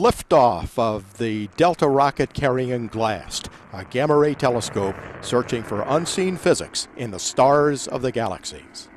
liftoff of the Delta rocket carrying GLAST, a gamma-ray telescope searching for unseen physics in the stars of the galaxies.